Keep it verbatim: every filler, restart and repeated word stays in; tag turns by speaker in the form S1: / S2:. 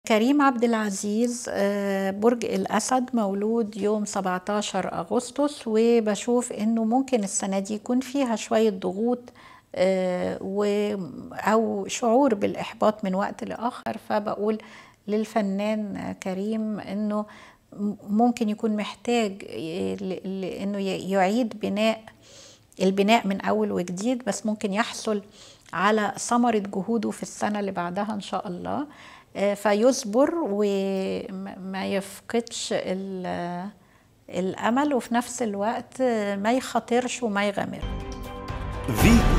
S1: كريم عبد العزيز آه، برج الأسد، مولود يوم سبعتاشر أغسطس، وبشوف إنه ممكن السنة دي يكون فيها شوية ضغوط آه، و- أو شعور بالإحباط من وقت لآخر. فبقول للفنان كريم إنه ممكن يكون محتاج ي- ل- ل- إنه ي- يعيد بناء البناء من أول وجديد، بس ممكن يحصل على ثمرة جهوده في السنة اللي بعدها إن شاء الله. آه، فيصبر وما يفقدش ال- الأمل، وفي نفس الوقت ما يخاطرش وما يغامر.